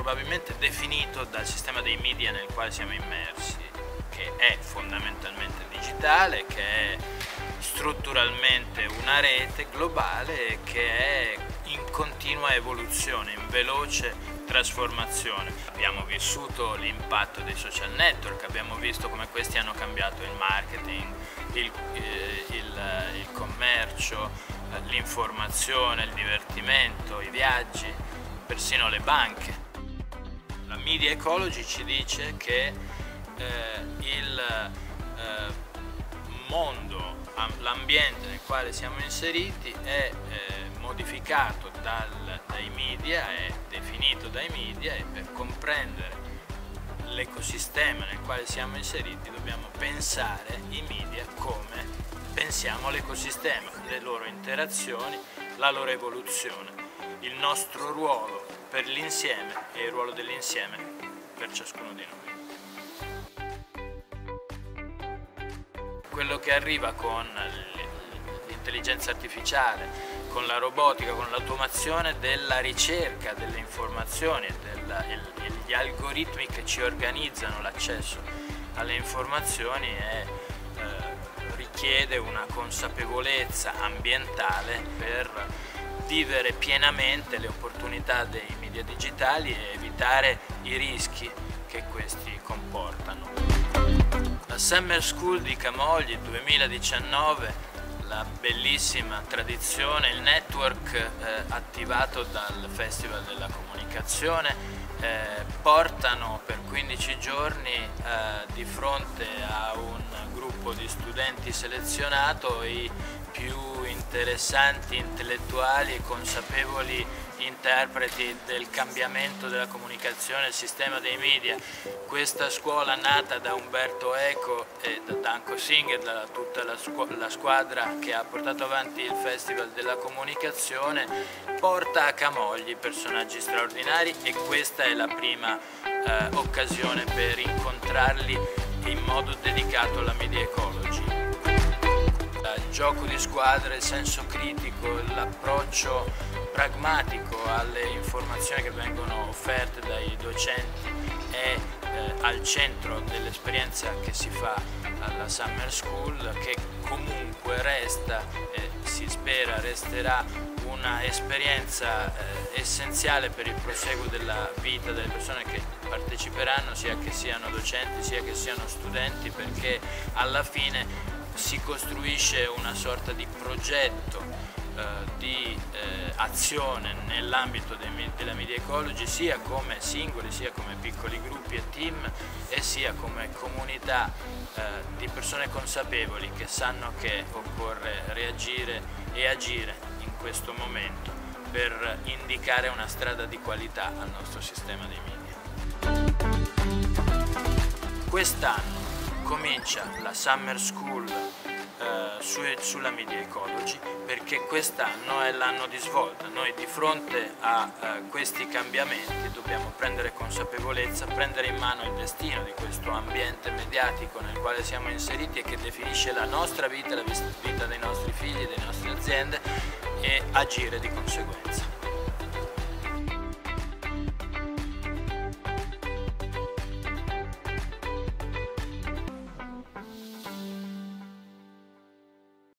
probabilmente definito dal sistema dei media nel quale siamo immersi, che è fondamentalmente digitale, che è strutturalmente una rete globale e che è in continua evoluzione, in veloce trasformazione. Abbiamo vissuto l'impatto dei social network, abbiamo visto come questi hanno cambiato il marketing, il commercio, l'informazione, il divertimento, i viaggi, persino le banche. La Media Ecology ci dice che il mondo, l'ambiente nel quale siamo inseriti è modificato dai media, è definito dai media, e per comprendere l'ecosistema nel quale siamo inseriti dobbiamo pensare i media come pensiamo l'ecosistema, le loro interazioni, la loro evoluzione, il nostro ruolo per l'insieme e il ruolo dell'insieme per ciascuno di noi. Quello che arriva con l'intelligenza artificiale, con la robotica, con l'automazione della ricerca delle informazioni, gli algoritmi che ci organizzano l'accesso alle informazioni richiede una consapevolezza ambientale per vivere pienamente le opportunità dei media digitali e evitare i rischi che questi comportano. La Summer School di Camogli 2019, la bellissima tradizione, il network attivato dal Festival della Comunicazione, portano per 15 giorni di fronte a un gruppo di studenti selezionato i più interessanti, intellettuali e consapevoli interpreti del cambiamento della comunicazione e il sistema dei media. Questa scuola, nata da Umberto Eco e da Danko Singer, da tutta la squadra che ha portato avanti il Festival della Comunicazione, porta a Camogli personaggi straordinari, e questa è la prima occasione per incontrarli in modo dedicato alla Media Ecology. Il gioco di squadra, il senso critico, l'approccio pragmatico alle informazioni che vengono offerte dai docenti è al centro dell'esperienza che si fa alla Summer School, che comunque resta e si spera resterà una esperienza essenziale per il proseguo della vita delle persone che parteciperanno, sia che siano docenti sia che siano studenti, perché alla fine si costruisce una sorta di progetto di azione nell'ambito della Media Ecology, sia come singoli, sia come piccoli gruppi e team, e sia come comunità di persone consapevoli che sanno che occorre reagire e agire in questo momento per indicare una strada di qualità al nostro sistema dei media. Quest'anno comincia la Summer School sulla Media Ecology, perché quest'anno è l'anno di svolta. Noi di fronte a questi cambiamenti dobbiamo prendere consapevolezza, prendere in mano il destino di questo ambiente mediatico nel quale siamo inseriti e che definisce la nostra vita, la vita dei nostri figli, delle nostre aziende, e agire di conseguenza.